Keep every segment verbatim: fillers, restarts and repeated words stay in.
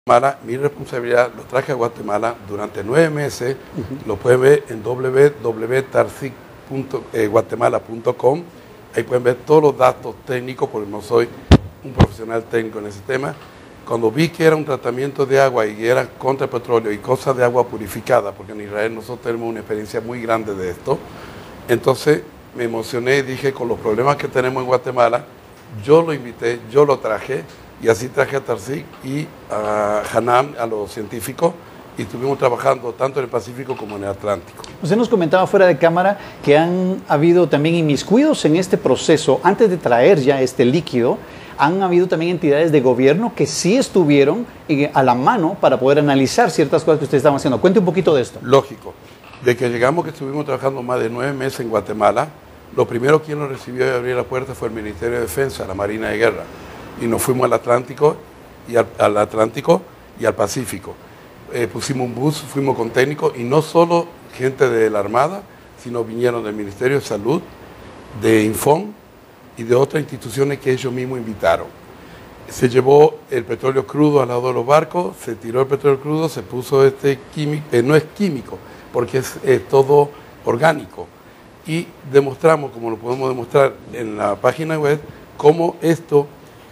Guatemala, mi responsabilidad, lo traje a Guatemala durante nueve meses, uh-huh. Lo pueden ver en w w w punto tarsic punto guatemala punto com, ahí pueden ver todos los datos técnicos, porque no soy un profesional técnico en ese tema. Cuando vi que era un tratamiento de agua y era contra el petróleo y cosas de agua purificada, porque en Israel nosotros tenemos una experiencia muy grande de esto, entonces me emocioné y dije, con los problemas que tenemos en Guatemala, yo lo invité, yo lo traje, y así traje a Tarsic y a Hanam, a los científicos, y estuvimos trabajando tanto en el Pacífico como en el Atlántico. Usted nos comentaba fuera de cámara que han habido también inmiscuidos en este proceso, antes de traer ya este líquido, han habido también entidades de gobierno que sí estuvieron a la mano para poder analizar ciertas cosas que ustedes estaban haciendo. Cuente un poquito de esto. Lógico. De que llegamos, que estuvimos trabajando más de nueve meses en Guatemala, lo primero quien nos recibió y abrió la puerta fue el Ministerio de Defensa, la Marina de Guerra. Y nos fuimos al Atlántico y al, al Atlántico y al Pacífico. Eh, pusimos un bus, fuimos con técnicos, y no solo gente de la Armada, sino vinieron del Ministerio de Salud, de Infon y de otras instituciones que ellos mismos invitaron. Se llevó el petróleo crudo al lado de los barcos, se tiró el petróleo crudo, se puso este químico, eh, no es químico, porque es eh, todo orgánico. Y demostramos, como lo podemos demostrar en la página web, cómo esto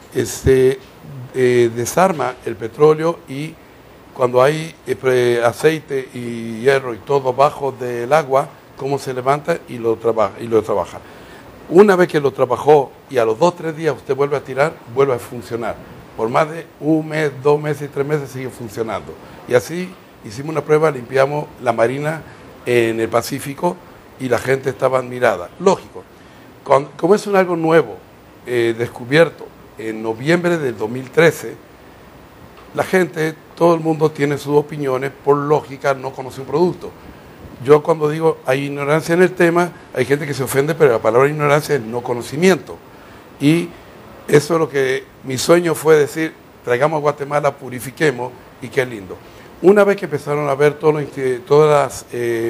se eh, desarma el petróleo, y cuando hay eh, aceite y hierro y todo bajo del agua, cómo se levanta y lo trabaja. Y lo trabaja. Una vez que lo trabajó y a los dos o tres días usted vuelve a tirar, vuelve a funcionar. Por más de un mes, dos meses y tres meses sigue funcionando. Y así hicimos una prueba, limpiamos la marina en el Pacífico y la gente estaba admirada. Lógico, cuando, como es un algo nuevo, eh, descubierto en noviembre del dos mil trece, la gente, todo el mundo tiene sus opiniones, por lógica no conoce un producto. Yo cuando digo hay ignorancia en el tema, hay gente que se ofende, pero la palabra ignorancia es no conocimiento. Y eso es lo que mi sueño fue decir, traigamos a Guatemala, purifiquemos, y qué lindo. Una vez que empezaron a ver todo, todas las eh,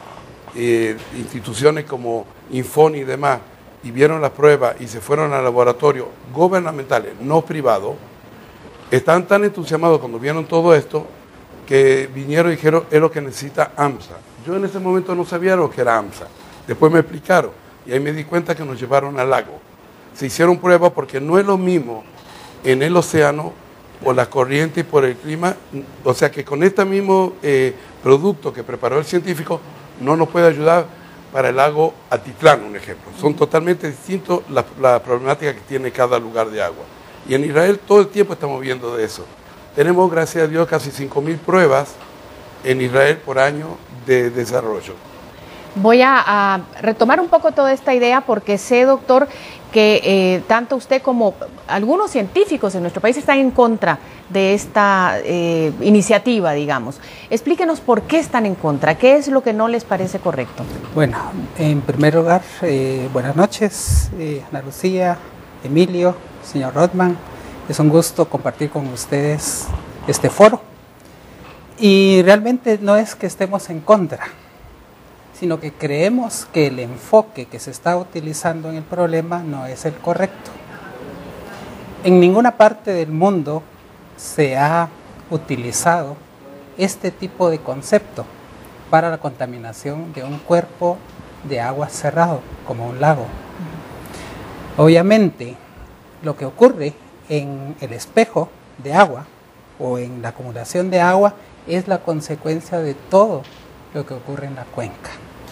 eh, instituciones como Infon y demás, y vieron las pruebas y se fueron a laboratorios gubernamentales, no privados, están tan entusiasmados cuando vieron todo esto, que vinieron y dijeron, es lo que necesita AMSA. Yo en ese momento no sabía lo que era AMSA. Después me explicaron, y ahí me di cuenta que nos llevaron al lago. Se hicieron pruebas porque no es lo mismo en el océano, por la corriente y por el clima. O sea que con este mismo eh, producto que preparó el científico, no nos puede ayudar para el lago Atitlán, un ejemplo. Son totalmente distintos las la problemáticas que tiene cada lugar de agua. Y en Israel todo el tiempo estamos viendo de eso. Tenemos, gracias a Dios, casi cinco mil pruebas en Israel por año de desarrollo. Voy a, a retomar un poco toda esta idea porque sé, doctor, que eh, tanto usted como algunos científicos en nuestro país están en contra de esta eh, iniciativa, digamos. Explíquenos por qué están en contra, qué es lo que no les parece correcto. Bueno, en primer lugar, eh, buenas noches, eh, Ana Lucía, Emilio, señor Rothman. Es un gusto compartir con ustedes este foro. Y realmente no es que estemos en contra, sino que creemos que el enfoque que se está utilizando en el problema no es el correcto. En ninguna parte del mundo se ha utilizado este tipo de concepto para la contaminación de un cuerpo de agua cerrado, como un lago. Obviamente, lo que ocurre en el espejo de agua o en la acumulación de agua es la consecuencia de todo lo que ocurre en la cuenca.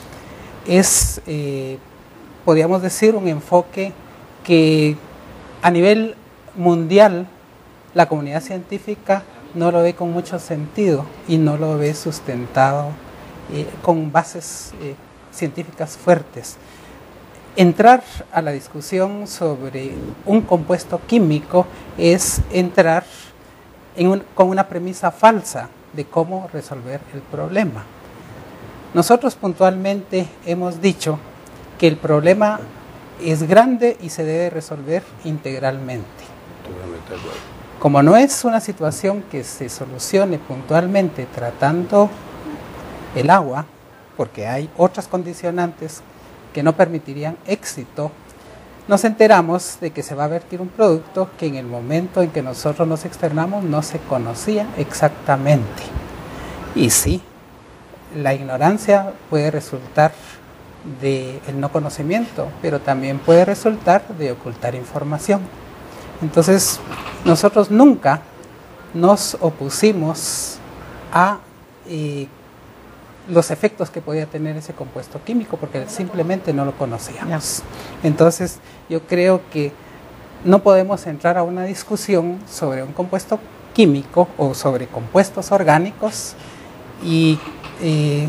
Es, eh, podríamos decir, un enfoque que a nivel mundial la comunidad científica no lo ve con mucho sentido y no lo ve sustentado eh, con bases eh, científicas fuertes. Entrar a la discusión sobre un compuesto químico es entrar en un, con una premisa falsa de cómo resolver el problema. Nosotros puntualmente hemos dicho que el problema es grande y se debe resolver integralmente. Como no es una situación que se solucione puntualmente tratando el agua, porque hay otras condicionantes que no permitirían éxito, nos enteramos de que se va a vertir un producto que en el momento en que nosotros nos externamos no se conocía exactamente. Y sí, la ignorancia puede resultar del no conocimiento, pero también puede resultar de ocultar información. Entonces, nosotros nunca nos opusimos a eh, los efectos que podía tener ese compuesto químico, porque simplemente no lo conocíamos. Entonces, yo creo que no podemos entrar a una discusión sobre un compuesto químico o sobre compuestos orgánicos y eh,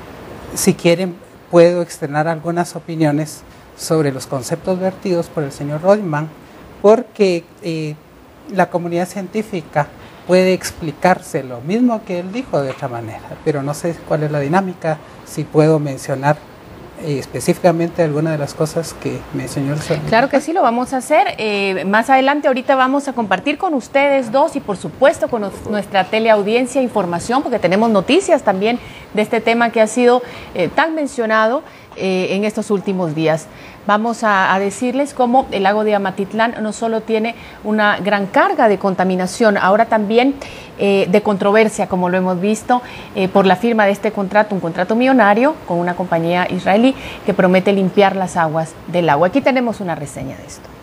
si quieren puedo externar algunas opiniones sobre los conceptos vertidos por el señor Reutemann, porque eh, la comunidad científica puede explicarse lo mismo que él dijo de otra manera, pero no sé cuál es la dinámica, si puedo mencionar eh, específicamente alguna de las cosas que mencionó el señor. Claro que sí, lo vamos a hacer. Eh, más adelante, ahorita vamos a compartir con ustedes dos y por supuesto con nos, nuestra teleaudiencia información, porque tenemos noticias también de este tema que ha sido eh, tan mencionado eh, en estos últimos días. Vamos a, a decirles cómo el lago de Amatitlán no solo tiene una gran carga de contaminación, ahora también eh, de controversia, como lo hemos visto, eh, por la firma de este contrato, un contrato millonario con una compañía israelí que promete limpiar las aguas del lago. Aquí tenemos una reseña de esto.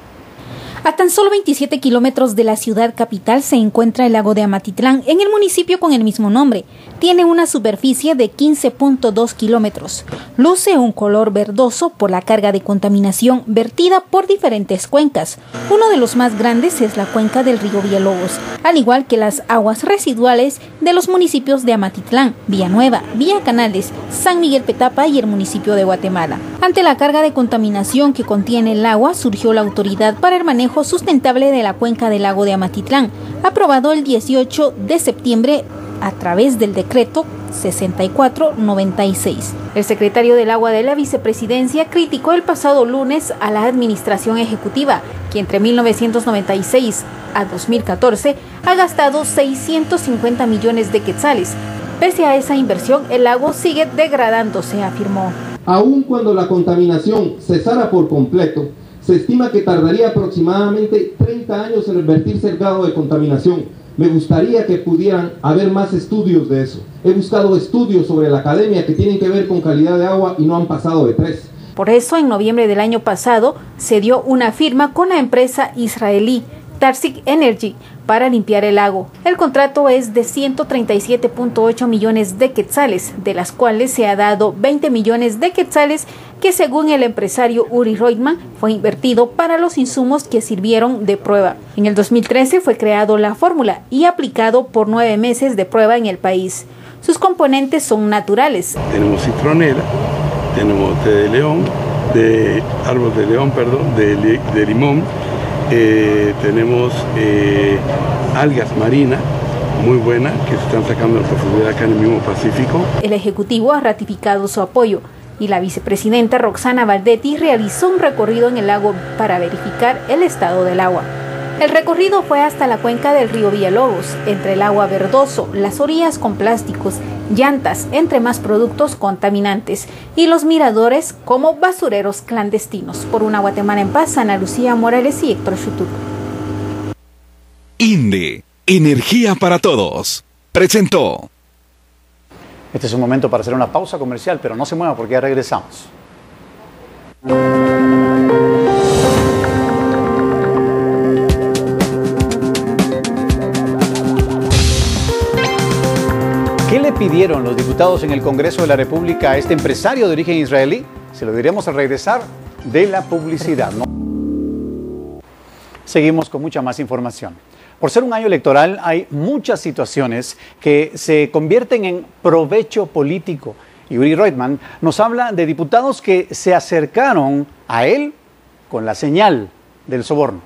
A tan solo veintisiete kilómetros de la ciudad capital se encuentra el lago de Amatitlán, en el municipio con el mismo nombre. Tiene una superficie de quince punto dos kilómetros. Luce un color verdoso por la carga de contaminación vertida por diferentes cuencas. Uno de los más grandes es la cuenca del río Villalobos, al igual que las aguas residuales de los municipios de Amatitlán, Villanueva, Villa Canales, San Miguel Petapa y el municipio de Guatemala. Ante la carga de contaminación que contiene el agua, surgió la Autoridad para el Manejo Sustentable de la Cuenca del Lago de Amatitlán, aprobado el dieciocho de septiembre a través del decreto sesenta y cuatro noventa y seis. El secretario del Agua de la Vicepresidencia criticó el pasado lunes a la Administración Ejecutiva, que entre mil novecientos noventa y seis a dos mil catorce ha gastado seiscientos cincuenta millones de quetzales. Pese a esa inversión, el lago sigue degradándose, afirmó. Aun cuando la contaminación cesara por completo, se estima que tardaría aproximadamente treinta años en revertirse el grado de contaminación. Me gustaría que pudieran haber más estudios de eso. He buscado estudios sobre la academia que tienen que ver con calidad de agua y no han pasado de tres. Por eso, en noviembre del año pasado, se dio una firma con la empresa israelí Tarsic Energy para limpiar el lago. El contrato es de ciento treinta y siete punto ocho millones de quetzales, de las cuales se ha dado veinte millones de quetzales que, según el empresario Uri Reutemann, fue invertido para los insumos que sirvieron de prueba. En el dos mil trece fue creado la fórmula y aplicado por nueve meses de prueba en el país. Sus componentes son naturales. Tenemos citronela, tenemos té de león, de árbol de león, perdón, de, de limón. Eh, tenemos eh, algas marinas muy buenas que se están sacando de profundidad acá en el mismo Pacífico. El Ejecutivo ha ratificado su apoyo y la vicepresidenta Roxana Valdetti realizó un recorrido en el lago para verificar el estado del agua. El recorrido fue hasta la cuenca del río Villalobos, entre el agua verdoso, las orillas con plásticos, llantas, entre más productos contaminantes, y los miradores como basureros clandestinos. Por una Guatemala en paz, Ana Lucía Morales y Héctor Chutur. INDE, Energía para Todos, presentó. Este es un momento para hacer una pausa comercial, pero no se mueva porque ya regresamos. ¿Qué le pidieron los diputados en el Congreso de la República a este empresario de origen israelí? Se lo diremos al regresar de la publicidad, ¿no? Seguimos con mucha más información. Por ser un año electoral, hay muchas situaciones que se convierten en provecho político. Y Uri Reutemann nos habla de diputados que se acercaron a él con la señal del soborno.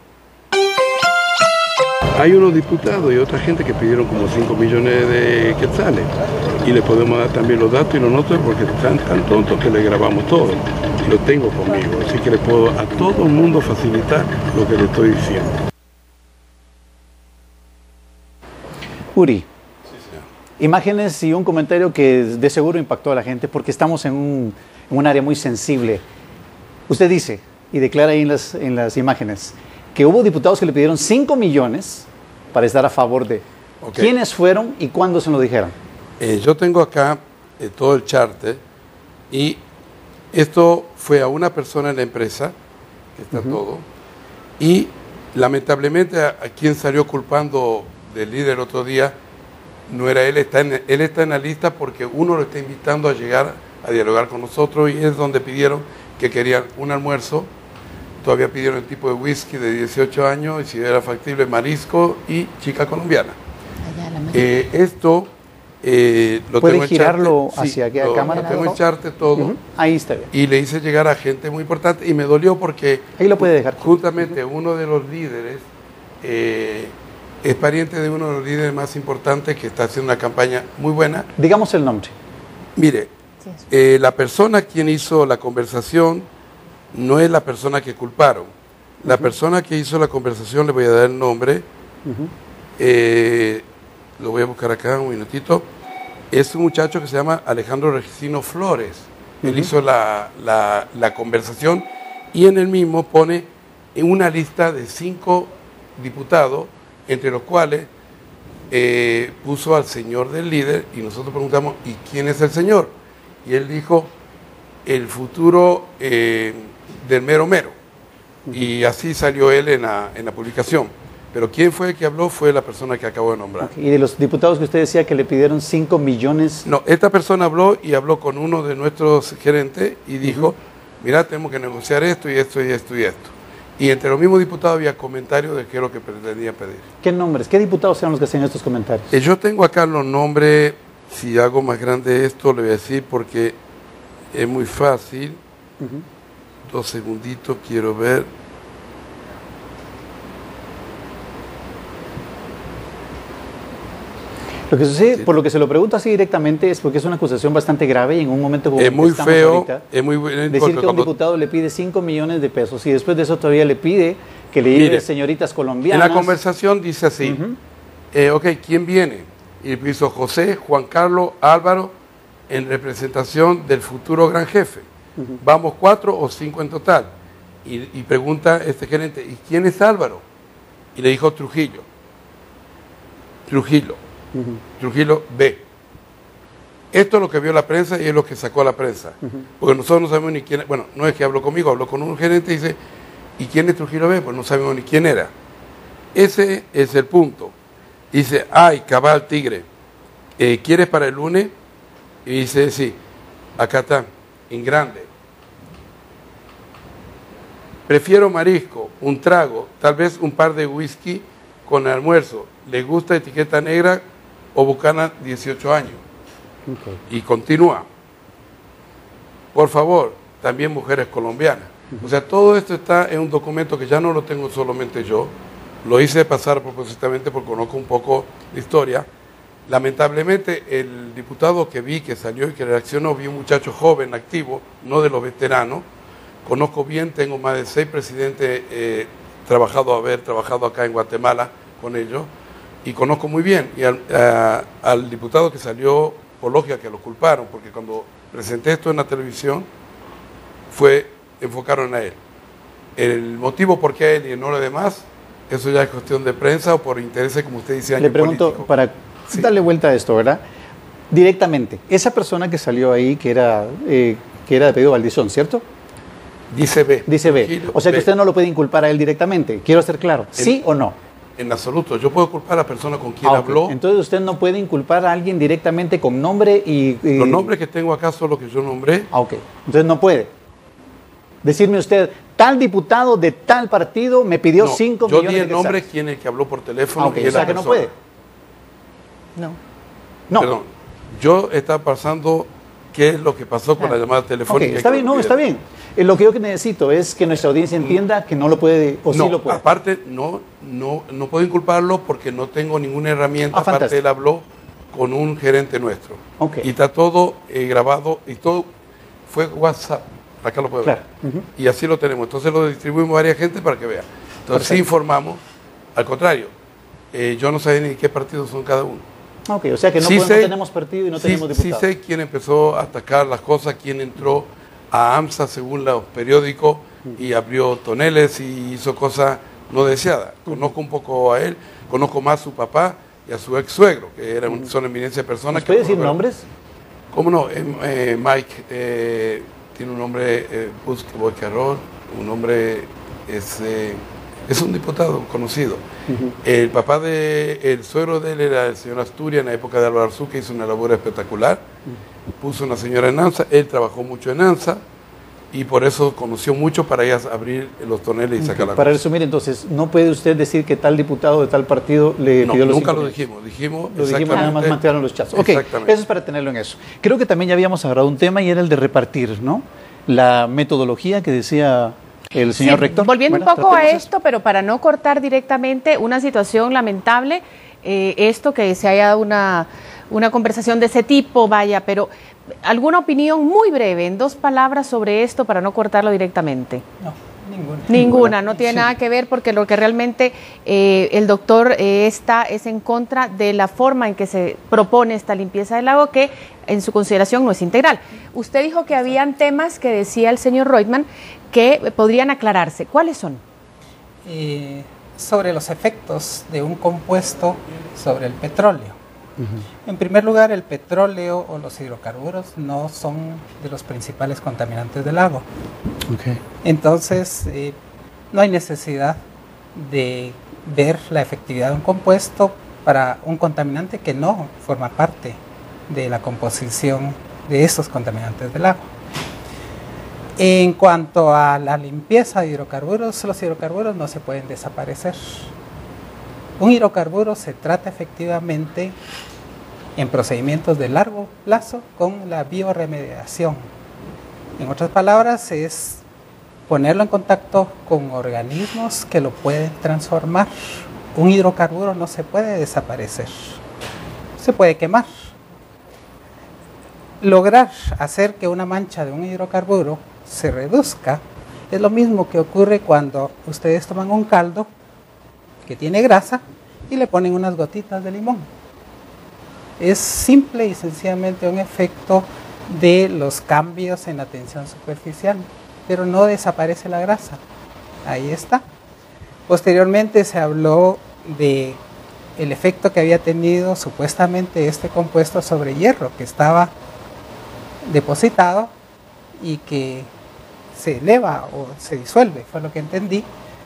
Hay unos diputados y otra gente que pidieron como cinco millones de quetzales y le podemos dar también los datos y los notas porque están tan tontos que le grabamos todo. Lo tengo conmigo, así que le puedo a todo el mundo facilitar lo que le estoy diciendo. Uri, sí, imágenes y un comentario que de seguro impactó a la gente porque estamos en un, en un área muy sensible. Usted dice, y declara ahí en las, en las imágenes que hubo diputados que le pidieron cinco millones para estar a favor de. Okay. ¿Quiénes fueron y cuándo se lo dijeron? Eh, yo tengo acá eh, todo el charter y esto fue a una persona en la empresa, que está uh-huh. todo, y lamentablemente a, a quien salió culpando del líder el otro día no era él, está en, él está en la lista porque uno lo está invitando a llegar a dialogar con nosotros y es donde pidieron que querían un almuerzo, todavía pidieron el tipo de whisky de dieciocho años y si era factible marisco y chica colombiana. Eh, esto eh, lo ¿Puede tengo girarlo en hacia sí, aquí a lo, cámara? Lo tengo en charte todo. Uh-huh. Ahí está bien. Y le hice llegar a gente muy importante y me dolió porque ahí lo puede dejar. Justamente uh-huh. uno de los líderes eh, es pariente de uno de los líderes más importantes que está haciendo una campaña muy buena. Digamos el nombre. Mire, eh, la persona quien hizo la conversación no es la persona que culparon. La uh-huh. persona que hizo la conversación, le voy a dar el nombre, uh-huh. eh, lo voy a buscar acá un minutito, es un muchacho que se llama Alejandro Regino Flores. Uh-huh. Él hizo la, la, la conversación y en el mismo pone en una lista de cinco diputados, entre los cuales eh, puso al señor del líder y nosotros preguntamos, ¿y quién es el señor? Y él dijo, el futuro eh, del mero mero. Uh-huh. Y así salió él en la, en la publicación. Pero quién fue el que habló fue la persona que acabo de nombrar. Okay. ¿Y de los diputados que usted decía que le pidieron cinco millones? No, esta persona habló y habló con uno de nuestros gerentes y dijo, uh-huh. mira, tenemos que negociar esto y esto y esto y esto. Y entre los mismos diputados había comentarios de qué es lo que pretendía pedir. ¿Qué nombres? ¿Qué diputados eran los que hacían estos comentarios? Eh, yo tengo acá los nombres, si hago más grande esto, le voy a decir porque es muy fácil. Uh-huh. Dos segunditos, quiero ver. Lo que sucede, por lo que se lo pregunto así directamente, es porque es una acusación bastante grave y en un momento como es muy estamos feo, ahorita, es muy bueno, decir que un diputado le pide cinco millones de pesos y después de eso todavía le pide que le lleve señoritas colombianas. En la conversación dice así, uh-huh. eh, ok, ¿quién viene? Y puso José, Juan Carlos, Álvaro, en representación del futuro gran jefe. Uh-huh. Vamos cuatro o cinco en total. Y, y pregunta este gerente, ¿y quién es Álvaro? Y le dijo Trujillo. Trujillo. Uh-huh. Trujillo B. Esto es lo que vio la prensa y es lo que sacó la prensa. Uh-huh. Porque nosotros no sabemos ni quién, bueno, no es que habló conmigo, habló con un gerente y dice, ¿y quién es Trujillo B? Pues no sabemos ni quién era. Ese es el punto. Dice, ay, cabal tigre, eh, ¿quieres para el lunes? Y dice, sí, acá está, en grande. Prefiero marisco, un trago, tal vez un par de whisky con almuerzo. ¿Le gusta etiqueta negra o bucana dieciocho años? Okay. Y continúa. Por favor, también mujeres colombianas. Uh-huh. O sea, todo esto está en un documento que ya no lo tengo solamente yo. Lo hice pasar propósitamente porque conozco un poco la historia. Lamentablemente, el diputado que vi, que salió y que reaccionó, vi un muchacho joven, activo, no de los veteranos. Conozco bien, tengo más de seis presidentes, eh, trabajado, haber trabajado acá en Guatemala con ellos. Y conozco muy bien, y al, a, al diputado que salió, por lógica que lo culparon, porque cuando presenté esto en la televisión, fue, enfocaron a él. El motivo por qué a él y no a los demás, eso ya es cuestión de prensa o por intereses, como usted dice, Le pregunto, político. Para sí. darle vuelta a esto, ¿verdad? Directamente, esa persona que salió ahí, que era, eh, que era de apellido Valdizón, ¿cierto? Dice B. Dice B. O sea que B. Usted no lo puede inculpar a él directamente. Quiero ser claro, en, ¿sí o no? En absoluto. Yo puedo culpar a la persona con quien ah, habló. Okay. Entonces usted no puede inculpar a alguien directamente con nombre y... y... Los nombres que tengo acá son los que yo nombré. Ah, ok. Entonces no puede. Decirme usted, tal diputado de tal partido me pidió cinco no, millones de Yo di el nombre, quetzales. quién es el que habló por teléfono. Ah, okay. Y O sea que persona. no puede. No. No. Perdón. Yo estaba pasando qué es lo que pasó con ah. la llamada telefónica. Okay. Está bien, no, está bien. Eh, lo que yo necesito es que nuestra audiencia entienda que no lo puede o no, sí lo puede. Aparte, no, no, no puedo inculparlo porque no tengo ninguna herramienta. Ah, aparte, fantástico. él habló con un gerente nuestro. Okay. Y está todo eh, grabado y todo fue WhatsApp. Acá lo puedo claro. ver. Uh-huh. Y así lo tenemos. Entonces lo distribuimos a varias gente para que vea. Entonces Perfecto. sí informamos. Al contrario, eh, yo no sé ni qué partidos son cada uno. Ok, o sea que no, sí podemos, sé, no tenemos partido y no sí, tenemos diputado. Sí sé quién empezó a atacar las cosas, quién entró a AMSA según los periódicos y abrió toneles y hizo cosas no deseadas. Conozco un poco a él, conozco más a su papá y a su ex suegro, que eran, son eminencia de personas. ¿Puede decir nombres? ¿Cómo no? Eh, eh, Mike eh, tiene un nombre, eh, Buscarol, un nombre, es, eh, es un diputado conocido. Uh-huh. El papá de, el suegro de él era el señor Asturias en la época de Álvaro Arzú, que hizo una labor espectacular. Uh-huh. Puso una señora en ANSA, él trabajó mucho en ANSA y por eso conoció mucho para ellas abrir los toneles y sacar uh-huh. la Para cosa. resumir, entonces, ¿no puede usted decir que tal diputado de tal partido le no, pidió los nunca lo cinco dijimos, dijimos Lo dijimos, nada más mantearon los chats. Ok, eso es para tenerlo en eso. Creo que también ya habíamos agarrado un tema y era el de repartir, ¿no? La metodología que decía el señor sí, rector. Volviendo bueno, un poco a esto, esto, pero para no cortar directamente, una situación lamentable, eh, esto que se haya dado una, una conversación de ese tipo, vaya, pero alguna opinión muy breve, en dos palabras sobre esto para no cortarlo directamente. No, ninguna. Ninguna, no tiene sí. nada que ver porque lo que realmente eh, el doctor eh, está es en contra de la forma en que se propone esta limpieza del lago que en su consideración no es integral. Usted dijo que habían temas que decía el señor Reutemann que podrían aclararse. ¿Cuáles son? Eh, sobre los efectos de un compuesto sobre el petróleo. Uh-huh. En primer lugar, el petróleo o los hidrocarburos no son de los principales contaminantes del lago. Okay. Entonces, eh, no hay necesidad de ver la efectividad de un compuesto para un contaminante que no forma parte de la composición de esos contaminantes del lago. En cuanto a la limpieza de hidrocarburos, los hidrocarburos no se pueden desaparecer. Un hidrocarburo se trata efectivamente en procedimientos de largo plazo con la bioremediación. En otras palabras, es ponerlo en contacto con organismos que lo pueden transformar. Un hidrocarburo no se puede desaparecer, se puede quemar. Lograr hacer que una mancha de un hidrocarburo se reduzca es lo mismo que ocurre cuando ustedes toman un caldo que tiene grasa y le ponen unas gotitas de limón. Es simple y sencillamente un efecto de los cambios en la tensión superficial, pero no desaparece la grasa. Ahí está. Posteriormente se habló de el efecto que había tenido supuestamente este compuesto sobre hierro que estaba depositado y que se eleva o se disuelve, fue lo que entendí.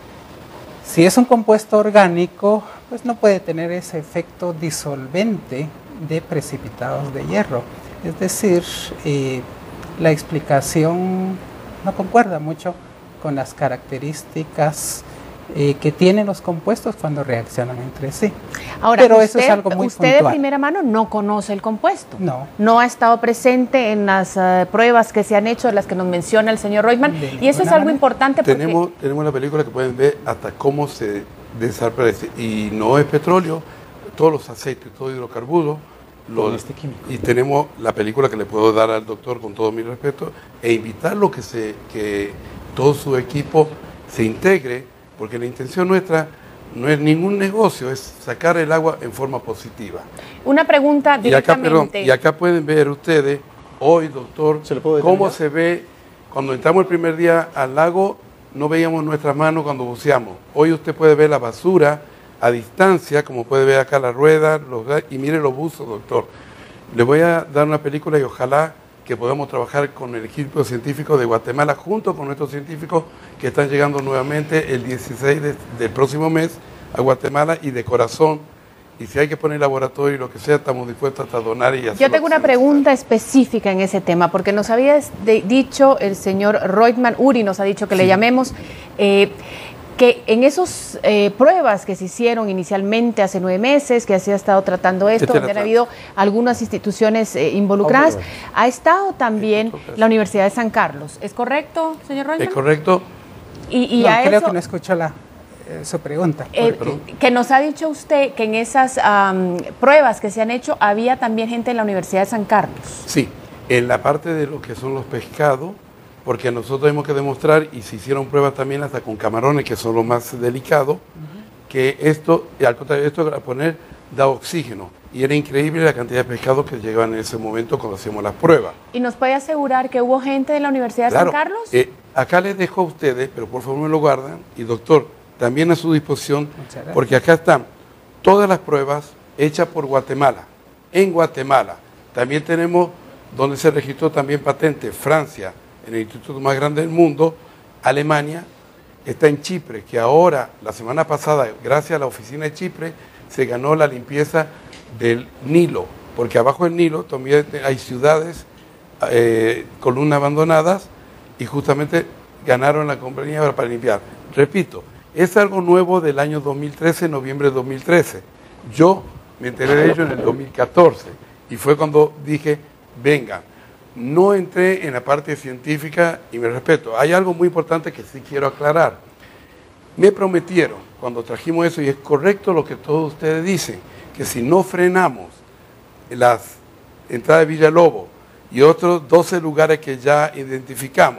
Si es un compuesto orgánico, pues no puede tener ese efecto disolvente de precipitados de hierro. Es decir, eh, la explicación no concuerda mucho con las características eh, que tienen los compuestos cuando reaccionan entre sí. Ahora, pero usted, eso es algo muy usted puntual. de primera mano no conoce el compuesto. No. No ha estado presente en las uh, pruebas que se han hecho, las que nos menciona el señor Reutemann. Y eso es algo importante porque... Tenemos, tenemos la película que pueden ver hasta cómo se desaparece. Y no es petróleo, todos los aceites, todo hidrocarburos. Los, este y tenemos la película que le puedo dar al doctor con todo mi respeto e invitarlo que, se, que todo su equipo se integre, porque la intención nuestra no es ningún negocio, es sacar el agua en forma positiva. Una pregunta directamente. Y acá, perdón, y acá pueden ver ustedes, hoy doctor, ¿Se cómo se ve, cuando entramos el primer día al lago, no veíamos nuestras manos cuando buceamos. Hoy usted puede ver la basura a distancia, como puede ver acá la rueda, los, y mire los buzos, doctor. Le voy a dar una película y ojalá que podamos trabajar con el equipo científico de Guatemala, junto con nuestros científicos que están llegando nuevamente el dieciséis de, del próximo mes a Guatemala y de corazón. Y si hay que poner laboratorio y lo que sea, estamos dispuestos hasta donar y hacer. Yo tengo una pregunta específica en ese tema, porque nos había de, dicho el señor Reutemann, Uri nos ha dicho que sí. le llamemos, eh, que en esas eh, pruebas que se hicieron inicialmente hace nueve meses, que se ha estado tratando esto, donde han habido algunas instituciones eh, involucradas, ha estado también la Universidad de San Carlos. ¿Es correcto, señor Reutemann? Es correcto. Y, y no, a creo eso, que no escuchó la, eh, su pregunta. Eh, que nos ha dicho usted que en esas um, pruebas que se han hecho había también gente en la Universidad de San Carlos. Sí, en la parte de lo que son los pescados, porque nosotros tenemos que demostrar, y se hicieron pruebas también hasta con camarones, que son los más delicados, uh-huh. que esto, al contrario, esto para poner da oxígeno y era increíble la cantidad de pescado que llegaban en ese momento cuando hacíamos las pruebas. ¿Y nos puede asegurar que hubo gente de la Universidad de Claro, San Carlos? Eh, acá les dejo a ustedes, pero por favor me lo guardan, y doctor, también a su disposición, porque acá están todas las pruebas hechas por Guatemala, en Guatemala. También tenemos donde se registró también patente, Francia, en el instituto más grande del mundo, Alemania, está en Chipre, que ahora, la semana pasada, gracias a la oficina de Chipre, se ganó la limpieza del Nilo, porque abajo del Nilo también hay ciudades, eh, columnas abandonadas, y justamente ganaron la compañía para limpiar. Repito, es algo nuevo del año dos mil trece, noviembre de dos mil trece. Yo me enteré de ello en el dos mil catorce, y fue cuando dije, venga, no entré en la parte científica y me respeto. Hay algo muy importante que sí quiero aclarar. Me prometieron, cuando trajimos eso, y es correcto lo que todos ustedes dicen, que si no frenamos las entradas de Villalobos y otros doce lugares que ya identificamos,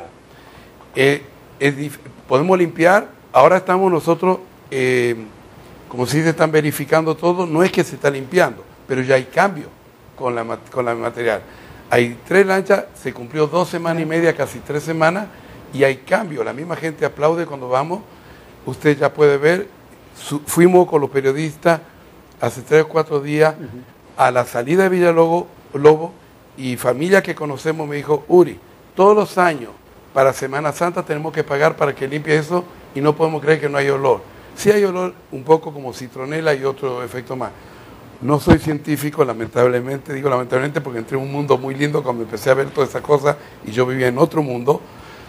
eh, eh, podemos limpiar. Ahora estamos nosotros, eh, como si se están verificando todo, no es que se está limpiando, pero ya hay cambio con la, con la material. Hay tres lanchas, se cumplió dos semanas y media, casi tres semanas, y hay cambio. La misma gente aplaude cuando vamos. Usted ya puede ver, su, fuimos con los periodistas hace tres o cuatro días uh-huh. a la salida de Villalobos, Lobo, y familia que conocemos me dijo, Uri, todos los años para Semana Santa tenemos que pagar para que limpie eso y no podemos creer que no hay olor. Sí hay olor un poco como citronela y otro efecto más. No soy científico, lamentablemente, digo lamentablemente porque entré en un mundo muy lindo cuando empecé a ver todas esas cosas y yo vivía en otro mundo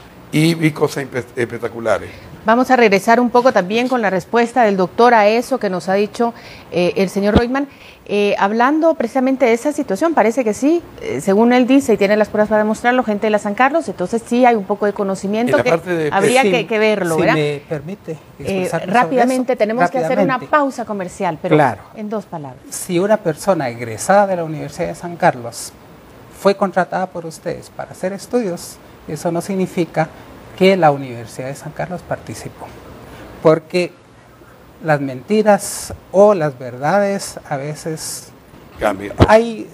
y vi cosas espectaculares. Vamos a regresar un poco también con la respuesta del doctor a eso que nos ha dicho eh, el señor Reutemann. Eh, hablando precisamente de esa situación, parece que sí, eh, según él dice y tiene las pruebas para demostrarlo, gente de la San Carlos, entonces sí hay un poco de conocimiento que de, habría si, que, que verlo, si ¿verdad? me permite eh, rápidamente eso, tenemos rápidamente. que hacer una pausa comercial, pero claro. en dos palabras. Si una persona egresada de la Universidad de San Carlos fue contratada por ustedes para hacer estudios, eso no significa que la Universidad de San Carlos participó, porque las mentiras o las verdades a veces Cambia. hay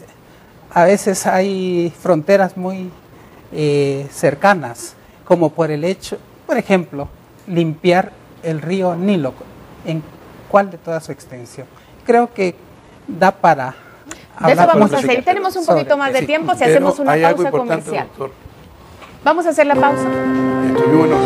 a veces hay fronteras muy eh, cercanas, como por el hecho, por ejemplo, limpiar el río Nilo, en cuál de toda su extensión. Creo que da para de eso vamos a hacer. Tenemos un poquito más de sí, tiempo si hacemos una pausa comercial. Doctor. Vamos a hacer la pausa. Bueno.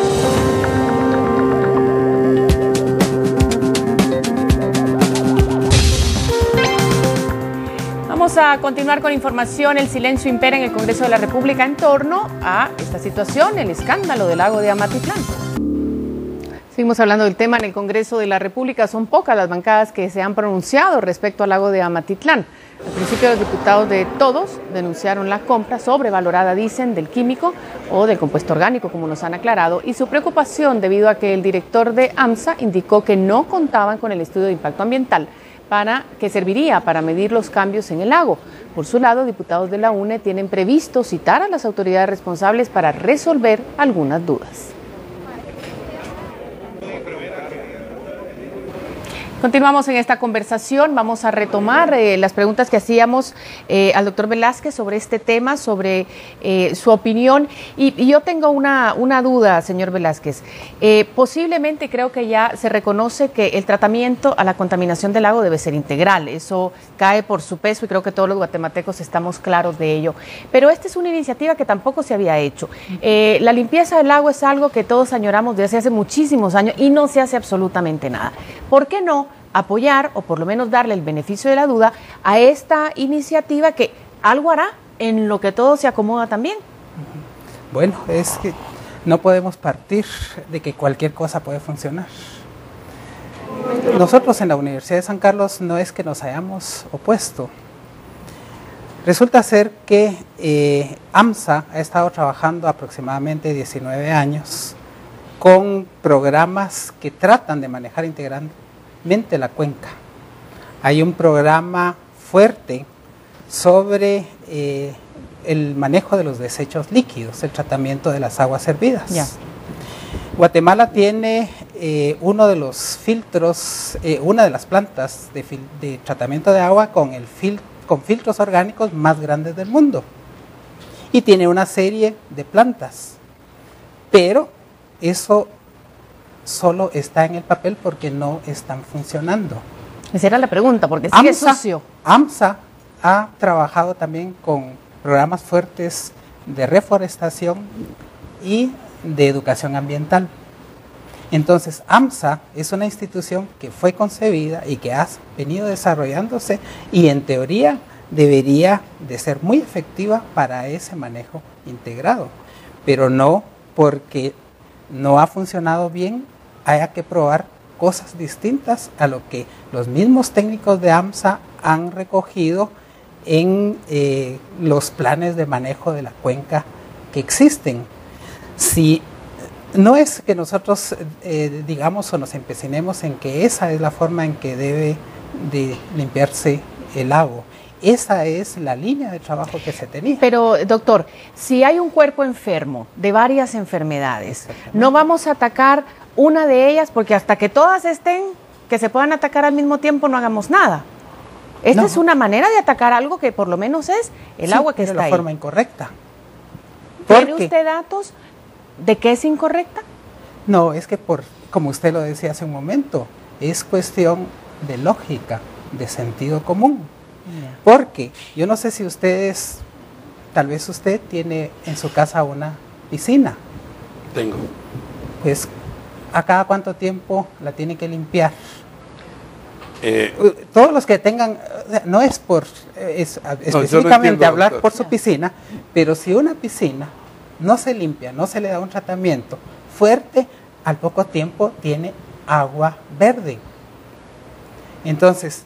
Vamos a continuar con información. El silencio impera en el Congreso de la República en torno a esta situación, el escándalo del lago de Amatitlán. Seguimos hablando del tema en el Congreso de la República. Son pocas las bancadas que se han pronunciado respecto al lago de Amatitlán. Al principio, los diputados de todos denunciaron la compra sobrevalorada, dicen, del químico o del compuesto orgánico, como nos han aclarado, y su preocupación debido a que el director de AMSA indicó que no contaban con el estudio de impacto ambiental para que serviría para medir los cambios en el lago. Por su lado, diputados de la U N E tienen previsto citar a las autoridades responsables para resolver algunas dudas. Continuamos en esta conversación, vamos a retomar eh, las preguntas que hacíamos eh, al doctor Velázquez sobre este tema, sobre eh, su opinión. Y, y yo tengo una, una duda, señor Velázquez. Eh, posiblemente creo que ya se reconoce que el tratamiento a la contaminación del lago debe ser integral. Eso cae por su peso y creo que todos los guatemaltecos estamos claros de ello. Pero esta es una iniciativa que tampoco se había hecho. Eh, la limpieza del lago es algo que todos añoramos desde hace muchísimos años y no se hace absolutamente nada. ¿Por qué no apoyar o por lo menos darle el beneficio de la duda a esta iniciativa que algo hará en lo que todo se acomoda también? Bueno, es que no podemos partir de que cualquier cosa puede funcionar. Nosotros en la Universidad de San Carlos no es que nos hayamos opuesto. Resulta ser que eh, AMSA ha estado trabajando aproximadamente diecinueve años con programas que tratan de manejar integralmente la cuenca. Hay un programa fuerte sobre eh, el manejo de los desechos líquidos, el tratamiento de las aguas hervidas. Ya. Guatemala tiene eh, uno de los filtros, eh, una de las plantas de, fil de tratamiento de agua con, el fil con filtros orgánicos más grandes del mundo. Y tiene una serie de plantas. Pero eso solo está en el papel porque no están funcionando. Esa era la pregunta, porque sigue AMSA, sucio. AMSA ha trabajado también con programas fuertes de reforestación y de educación ambiental. Entonces, AMSA es una institución que fue concebida y que ha venido desarrollándose y en teoría debería de ser muy efectiva para ese manejo integrado, pero no porque no ha funcionado bien haya que probar cosas distintas a lo que los mismos técnicos de AMSA han recogido en eh, los planes de manejo de la cuenca que existen. Si no es que nosotros eh, digamos o nos empecinemos en que esa es la forma en que debe de limpiarse el lago, esa es la línea de trabajo que se tenía. Pero, doctor, si hay un cuerpo enfermo de varias enfermedades, no vamos a atacar una de ellas porque hasta que todas estén, que se puedan atacar al mismo tiempo, no hagamos nada. Esta no. es una manera de atacar algo que por lo menos es el sí, agua que está está ahí. De la forma incorrecta. ¿Tiene usted datos de que es incorrecta? No, es que por, como usted lo decía hace un momento, es cuestión de lógica, de sentido común. Porque yo no sé si ustedes, tal vez usted tiene en su casa una piscina. Tengo. Pues, ¿a cada cuánto tiempo la tiene que limpiar? Eh, Todos los que tengan, no es por es, no, específicamente no hablar doctor. por su piscina, pero si una piscina no se limpia, no se le da un tratamiento fuerte, al poco tiempo tiene agua verde. Entonces,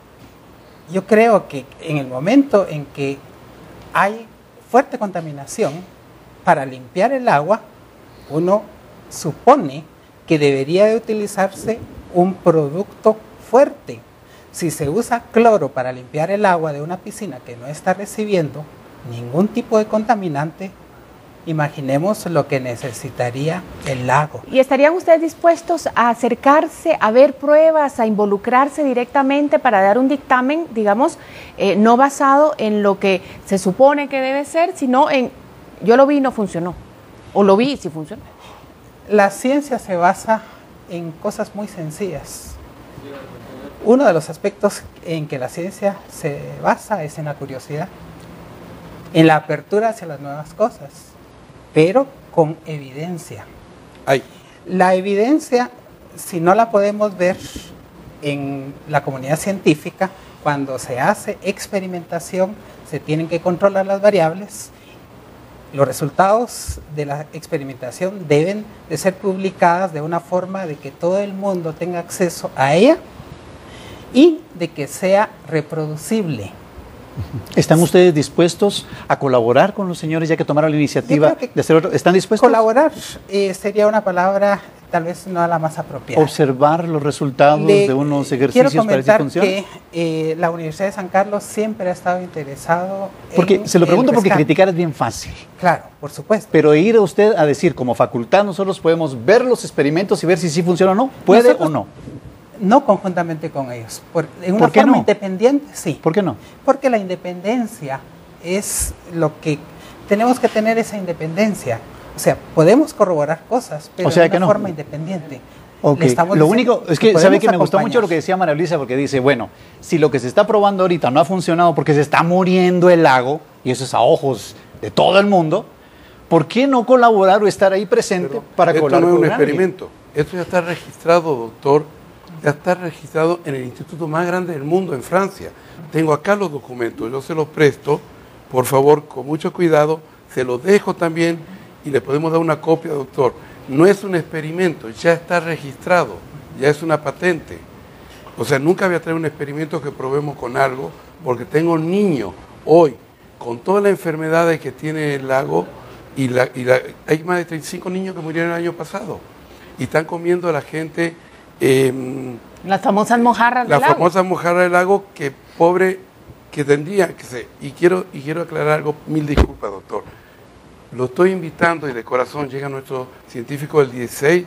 yo creo que en el momento en que hay fuerte contaminación, para limpiar el agua, uno supone que debería de utilizarse un producto fuerte. Si se usa cloro para limpiar el agua de una piscina que no está recibiendo ningún tipo de contaminante, imaginemos lo que necesitaría el lago. ¿Y estarían ustedes dispuestos a acercarse, a ver pruebas, a involucrarse directamente para dar un dictamen, digamos, eh, no basado en lo que se supone que debe ser, sino en, yo lo vi y no funcionó, o lo vi y sí funcionó? La ciencia se basa en cosas muy sencillas. Uno de los aspectos en que la ciencia se basa es en la curiosidad, en la apertura hacia las nuevas cosas, pero con evidencia. Ay. La evidencia, si no la podemos ver en la comunidad científica, cuando se hace experimentación, se tienen que controlar las variables. Los resultados de la experimentación deben de ser publicadas de una forma de que todo el mundo tenga acceso a ella y de que sea reproducible. ¿Están ustedes dispuestos a colaborar con los señores ya que tomaron la iniciativa de hacer otro? ¿Están dispuestos? Colaborar eh, sería una palabra tal vez no la más apropiada. Observar los resultados Le, de unos ejercicios quiero para decir funciona. Que eh, la Universidad de San Carlos siempre ha estado interesado porque en se lo pregunto porque rescate. criticar es bien fácil. Claro, por supuesto. Pero ir a usted a decir como facultad nosotros podemos ver los experimentos y ver si sí funciona o no, puede Nosotros, o no. No conjuntamente con ellos, por, en una ¿Por qué forma no? independiente, sí. ¿Por qué no? Porque la independencia es lo que tenemos que tener, esa independencia. O sea, podemos corroborar cosas, pero o sea, de que una no. forma independiente. Okay. Lo único es que, que sabe que me gustó acompañar. mucho lo que decía María Luisa, porque dice, bueno, si lo que se está probando ahorita no ha funcionado porque se está muriendo el lago, y eso es a ojos de todo el mundo, ¿por qué no colaborar o estar ahí presente Pero para esto colaborar? no es un con alguien? experimento, esto ya está registrado, doctor, ya está registrado en el instituto más grande del mundo, en Francia. Tengo acá los documentos, yo se los presto, por favor, con mucho cuidado, se los dejo también y le podemos dar una copia, doctor. No es un experimento, ya está registrado, ya es una patente. O sea, nunca voy a traer un experimento que probemos con algo, porque tengo un niño hoy, con todas las enfermedades que tiene el lago, y, la, y la, hay más de treinta y cinco niños que murieron el año pasado, y están comiendo a la gente... Eh, las famosas mojarras la del lago. La famosa mojarra del lago que pobre, que tendría que ser. Y quiero, y quiero aclarar algo, mil disculpas, doctor. Lo estoy invitando y de corazón llega nuestro científico del dieciséis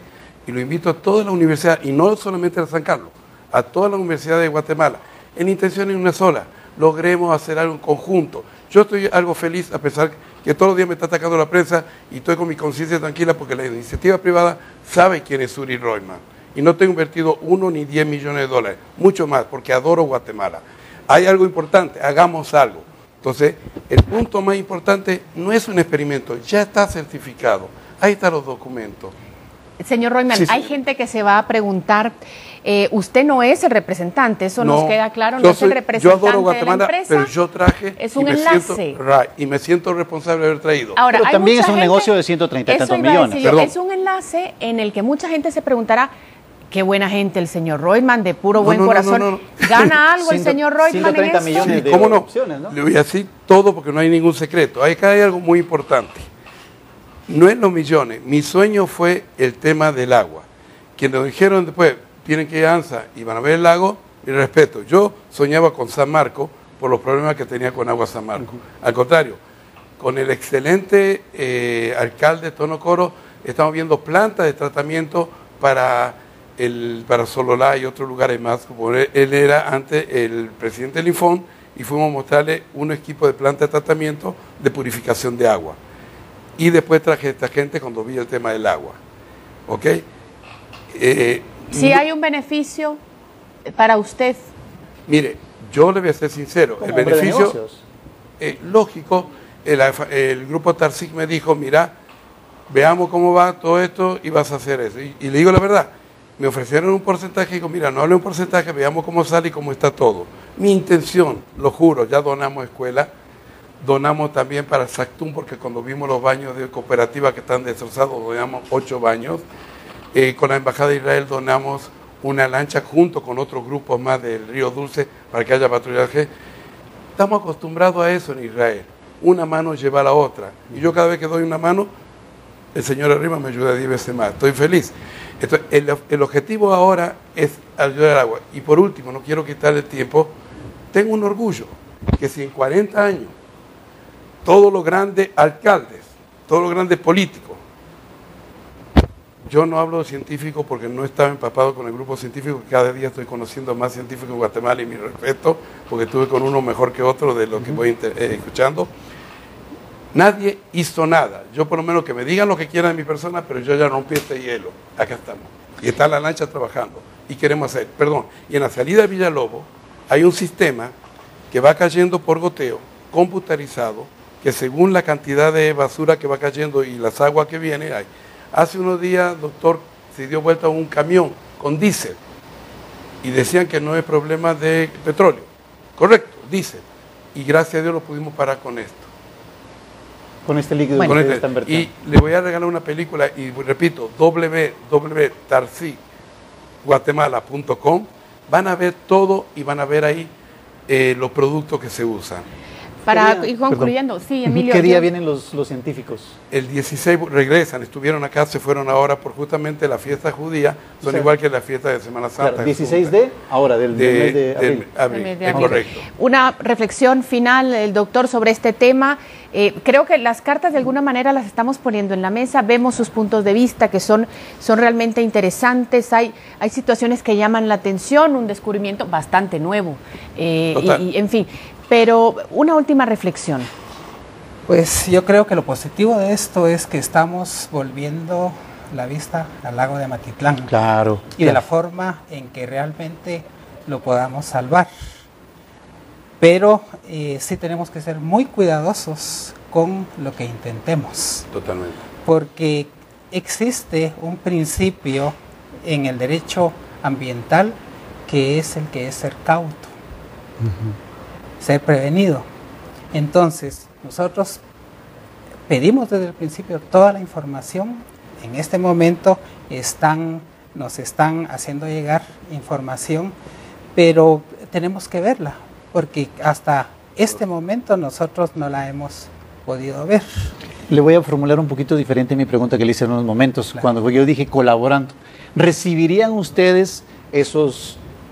y lo invito a toda la universidad, y no solamente a San Carlos, a toda la Universidad de Guatemala. En intención es una sola, logremos hacer algo en conjunto. Yo estoy algo feliz a pesar que todos los días me está atacando la prensa y estoy con mi conciencia tranquila porque la iniciativa privada sabe quién es Uri Roitman. Y no tengo invertido uno ni diez millones de dólares, mucho más, porque adoro Guatemala. Hay algo importante, hagamos algo. Entonces, el punto más importante no es un experimento, ya está certificado. Ahí están los documentos. Señor Roitman, Sí, sí. hay gente que se va a preguntar, eh, usted no es el representante, eso No, nos queda claro, no yo es soy- el representante Yo adoro Guatemala, de la empresa. pero yo traje es y un me enlace. siento, right, y me siento responsable de haber traído. Ahora, Pero hay también mucha es un gente- negocio de ciento treinta y eso tantos iba a millones. decir yo, Perdón. es un enlace en el que mucha gente se preguntará, qué buena gente el señor Roitman, de puro No, buen no, no, corazón. no, no. ¿Gana algo el Ciento- señor Roitman ciento en treinta esto? millones de ¿Cómo no? opciones, ¿no? Le voy a decir todo porque no hay ningún secreto. Acá hay algo muy importante. No es los millones. Mi sueño fue el tema del agua. Quienes dijeron después, tienen que ir a ANSA y van a ver el lago, mi respeto. Yo soñaba con San Marcos por los problemas que tenía con agua San Marcos. Al contrario, con el excelente eh, alcalde Tono Coro, estamos viendo plantas de tratamiento para, el, para Sololá y otros lugares más. Como él, él era antes el presidente del Infón y fuimos a mostrarle un equipo de planta de tratamiento de purificación de agua. Y después traje a esta gente cuando vi el tema del agua. ¿Ok? Eh, Si no- hay un beneficio para usted, Mire, yo le voy a ser sincero, Como el hombre de beneficio, negocios. eh, lógico, el, el grupo Tarsic me dijo, mira, veamos cómo va todo esto y vas a hacer eso. Y, y le digo la verdad, me ofrecieron un porcentaje y digo, mira, no hable un porcentaje, veamos cómo sale y cómo está todo. Mi intención, lo juro, ya donamos escuela, donamos también para Sactún, porque cuando vimos los baños de cooperativa que están destrozados, donamos ocho baños. Eh, con la Embajada de Israel donamos una lancha junto con otros grupos más del Río Dulce para que haya patrullaje. Estamos acostumbrados a eso en Israel. Una mano lleva a la otra. Y yo cada vez que doy una mano, el Señor arriba me ayuda diez veces más. Estoy feliz. Entonces, el, el objetivo ahora es ayudar al agua. Y por último, no quiero quitarle tiempo, tengo un orgullo que si en cuarenta años todos los grandes alcaldes, todos los grandes políticos, yo no hablo de científicos porque no estaba empapado con el grupo científico, cada día estoy conociendo más científicos en Guatemala y mi respeto, porque estuve con uno mejor que otro de lo que voy eh, escuchando. Nadie hizo nada. Yo por lo menos que me digan lo que quieran de mi persona, pero yo ya rompí este hielo. Acá estamos. Y está la lancha trabajando. Y queremos hacer, perdón, y en la salida de Villalobos hay un sistema que va cayendo por goteo, computarizado, que según la cantidad de basura que va cayendo y las aguas que vienen, hay. Hace unos días, doctor, se dio vuelta un camión con diésel y decían que no es problema de petróleo. Correcto, diésel. Y gracias a Dios lo pudimos parar con esto. Con este líquido Bueno. que Con ustedes este- están vertiendo. y le voy a regalar una película y repito, w w w punto tarsic guatemala punto com. Van a ver todo y van a ver ahí eh, los productos que se usan. para ¿Qué día? ir concluyendo, sí, Emilio. ¿Qué día yo- vienen los, los científicos? El dieciséis regresan, estuvieron acá, se fueron ahora por justamente la fiesta judía, son O sea, igual que la fiesta de Semana Santa. Claro, dieciséis de ahora, del, del de, mes de del abril. abril, El mes de es abril. correcto. Una reflexión final, el doctor, sobre este tema. Eh, creo que las cartas de alguna manera las estamos poniendo en la mesa, vemos sus puntos de vista que son, son realmente interesantes, hay, hay situaciones que llaman la atención, un descubrimiento bastante nuevo, eh, Total. y, y, en fin, pero una última reflexión. Pues yo creo que lo positivo de esto es que estamos volviendo la vista al lago de Amatitlán. Claro. Y de la forma en que realmente lo podamos salvar. Pero eh, sí tenemos que ser muy cuidadosos con lo que intentemos, Totalmente. porque existe un principio en el derecho ambiental que es el que es ser cauto, ser prevenido. Entonces, nosotros pedimos desde el principio toda la información. En este momento están, nos están haciendo llegar información, pero tenemos que verla, porque hasta este momento nosotros no la hemos podido ver. Le voy a formular un poquito diferente mi pregunta que le hice en unos momentos, Claro. cuando yo dije colaborando. ¿Recibirían ustedes esos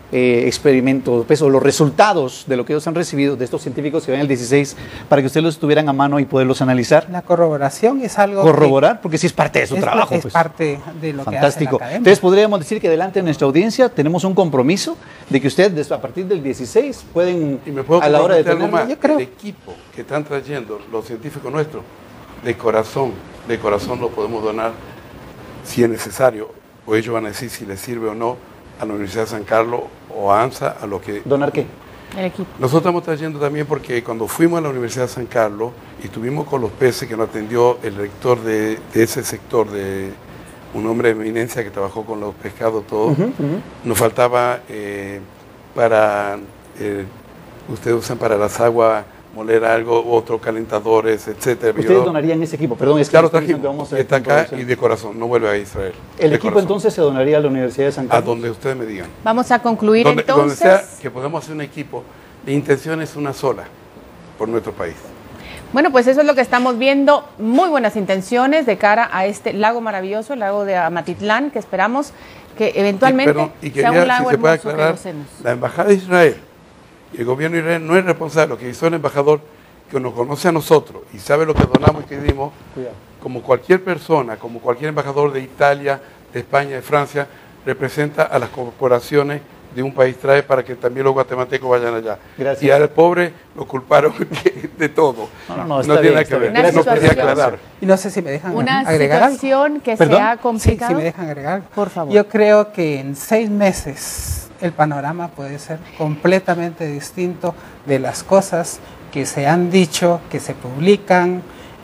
eh, experimentos, pues, o los resultados de lo que ellos han recibido de estos científicos que ven el dieciséis para que ustedes los tuvieran a mano y poderlos analizar? La corroboración es algo Corroborar, porque sí es parte de su es, trabajo. es pues. parte de lo Fantástico. que hace la academia. Entonces podríamos decir que delante de nuestra audiencia tenemos un compromiso de que ustedes a partir del dieciséis pueden, Y me puedo a la hora de comprometer algo tener, más, yo creo- el equipo que están trayendo los científicos nuestros, de corazón, de corazón lo podemos donar si es necesario, o ellos van a decir si les sirve o no a la Universidad de San Carlos o a ANSA, a lo que... ¿donar qué? El equipo. Nosotros estamos trayendo también porque cuando fuimos a la Universidad de San Carlos y estuvimos con los peces que nos atendió el rector de, de ese sector, de un hombre de eminencia que trabajó con los pescados todos, Ujú, ujú. nos faltaba eh, para, eh, ustedes usan para las aguas, moler algo, otros calentadores, etcétera. Ustedes Yo- donarían ese equipo, perdón, es que Claro, estoy diciendo trajimos, que vamos a está acá comprobarse. y de corazón, no vuelve a Israel. El de equipo corazón. entonces se donaría a la Universidad de San A Carlos. donde ustedes me digan. Vamos a concluir Donde, donde entonces. sea que podamos hacer un equipo, la intención es una sola por nuestro país. Bueno, pues eso es lo que estamos viendo, muy buenas intenciones de cara a este lago maravilloso, el lago de Amatitlán, que esperamos que eventualmente Y, perdón, y sea quería, un lago si se puede hermoso que aclarar, gocemos. la Embajada de Israel y el gobierno de Israel no es responsable, lo que hizo el embajador que nos conoce a nosotros y sabe lo que donamos y que dimos, Cuidado. como cualquier persona, como cualquier embajador de Italia, de España, de Francia, representa a las corporaciones de un país trae para que también los guatemaltecos vayan allá. Gracias. Y al pobre lo culparon de todo. No, no, no, está tiene bien, nada está que ver. bien. Una No quería situación- aclarar. Y no sé si me dejan Una agregar algo. situación que ¿Perdón? se ha Sí, complicado. si me dejan agregar algo. Por favor. Yo creo que en seis meses el panorama puede ser completamente distinto de las cosas que se han dicho, que se publican,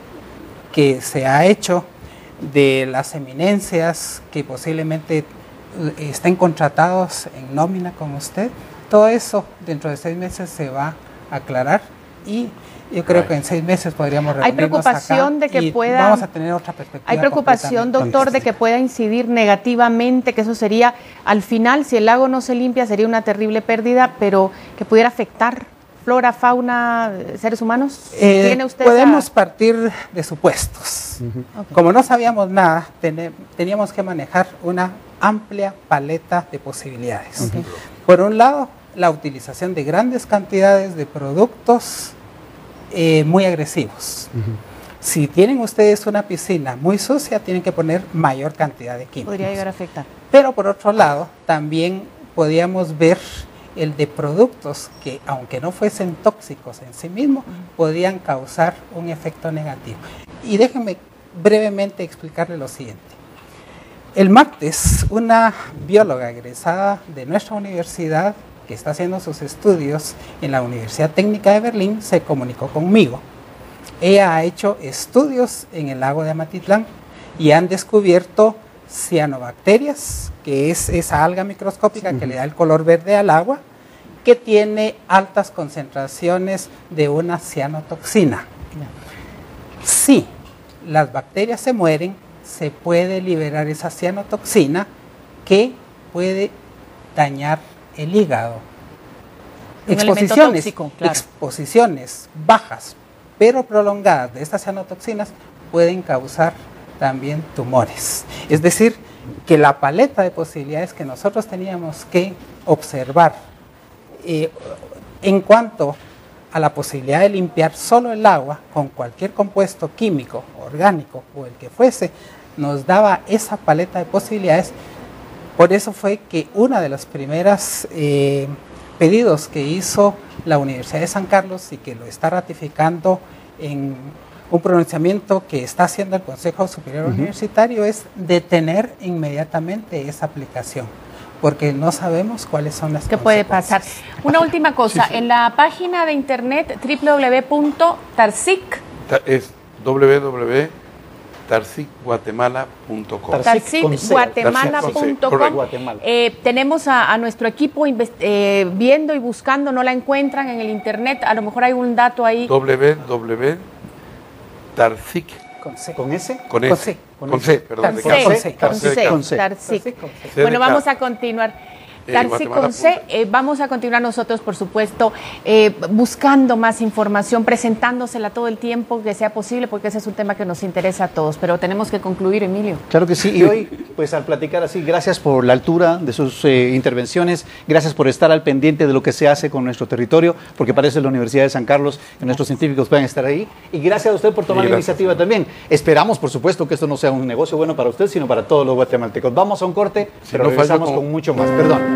que se ha hecho, de las eminencias que posiblemente eh, estén contratados en nómina con usted. Todo eso dentro de seis meses se va a aclarar y yo creo Ay. que en seis meses podríamos Hay reunirnos preocupación acá de que y pueda- vamos a tener otra perspectiva. Hay preocupación, completamente doctor, de que distinta. pueda incidir negativamente, que eso sería, al final, si el lago no se limpia, sería una terrible pérdida, pero que pudiera afectar flora, fauna, seres humanos. Eh, ¿Tiene usted podemos esa- partir de supuestos. Ok. Como no sabíamos nada, tene- teníamos que manejar una amplia paleta de posibilidades. Por un lado, la utilización de grandes cantidades de productos eh, muy agresivos. Si tienen ustedes una piscina muy sucia, tienen que poner mayor cantidad de químicos. podría llegar a afectar? Pero por otro lado, también podíamos ver el de productos que, aunque no fuesen tóxicos en sí mismos, podían causar un efecto negativo. Y déjenme brevemente explicarle lo siguiente. El martes, una bióloga egresada de nuestra universidad, que está haciendo sus estudios en la Universidad Técnica de Berlín, se comunicó conmigo. Ella ha hecho estudios en el lago de Amatitlán y han descubierto cianobacterias, que es esa alga microscópica que le da el color verde al agua, que tiene altas concentraciones de una cianotoxina. Si las bacterias se mueren, se puede liberar esa cianotoxina que puede dañar el hígado. Un elemento Exposiciones, tóxico, claro. exposiciones bajas pero prolongadas de estas cianotoxinas pueden causar también tumores. Es decir, que la paleta de posibilidades que nosotros teníamos que observar eh, en cuanto a la posibilidad de limpiar solo el agua con cualquier compuesto químico, orgánico o el que fuese, nos daba esa paleta de posibilidades. Por eso fue que una de las primeras eh, pedidos que hizo la Universidad de San Carlos y que lo está ratificando en un pronunciamiento que está haciendo el Consejo Superior uh-huh. Universitario es detener inmediatamente esa aplicación, porque no sabemos cuáles son las ¿Qué puede pasar? Una última cosa, sí, sí. En la página de internet doble u doble u doble u punto tarsic es doble u doble u doble u punto tarsic guatemala punto com. tarsic guatemala punto com. Eh, tenemos a, a nuestro equipo eh, viendo y buscando, no la encuentran en el internet, a lo mejor hay un dato ahí. doble u doble u doble u punto tarsic ¿Con C? ¿Con S? Con S. Con C, perdón. Con C. Con C. Tarsic. Bueno, vamos a continuar. eh, Darcy Guatemala Conce, punta. eh, vamos a continuar nosotros, por supuesto, eh, buscando más información, presentándosela todo el tiempo que sea posible, porque ese es un tema que nos interesa a todos. Pero tenemos que concluir, Emilio. Claro que sí, y hoy, pues al platicar así, gracias por la altura de sus eh, intervenciones, gracias por estar al pendiente de lo que se hace con nuestro territorio, porque parece la Universidad de San Carlos que nuestros científicos pueden estar ahí, y gracias a usted por tomar la iniciativa también. Esperamos, por supuesto, que esto no sea un negocio bueno para usted, sino para todos los guatemaltecos. Vamos a un corte, Si pero no regresamos fallo con... con mucho más. Perdón.